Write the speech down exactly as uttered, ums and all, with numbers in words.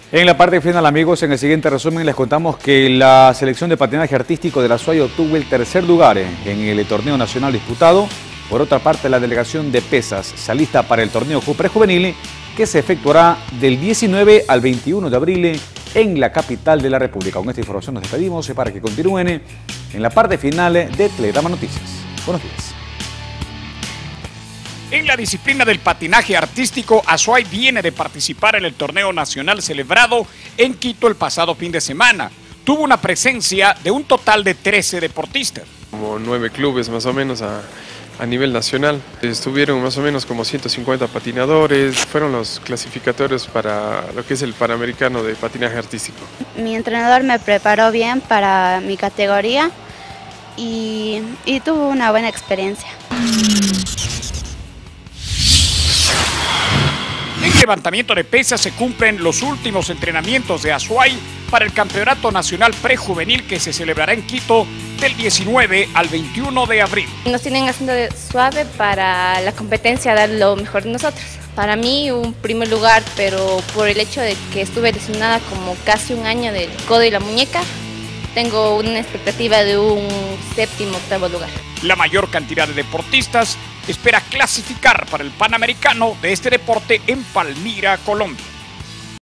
En la parte final, amigos, en el siguiente resumen les contamos que la selección de patinaje artístico de la Azuay obtuvo el tercer lugar en el torneo nacional disputado. Por otra parte, la delegación de pesas se alista para el torneo prejuvenil que se efectuará del diecinueve al veintiuno de abril en la capital de la República. Con esta información nos despedimos para que continúen en la parte final de Telegrama Noticias. Buenos días. En la disciplina del patinaje artístico, Azuay viene de participar en el torneo nacional celebrado en Quito el pasado fin de semana. Tuvo una presencia de un total de trece deportistas. Como nueve clubes más o menos a, a nivel nacional. Estuvieron más o menos como ciento cincuenta patinadores. Fueron los clasificatorios para lo que es el Panamericano de Patinaje Artístico. Mi entrenador me preparó bien para mi categoría y, y tuvo una buena experiencia. En levantamiento de pesas se cumplen los últimos entrenamientos de Azuay para el Campeonato Nacional Prejuvenil que se celebrará en Quito del diecinueve al veintiuno de abril. Nos tienen haciendo suave para la competencia, dar lo mejor de nosotros. Para mí un primer lugar, pero por el hecho de que estuve lesionada como casi un año del codo y la muñeca, tengo una expectativa de un séptimo, octavo lugar. La mayor cantidad de deportistas espera clasificar para el Panamericano de este deporte en Palmira, Colombia.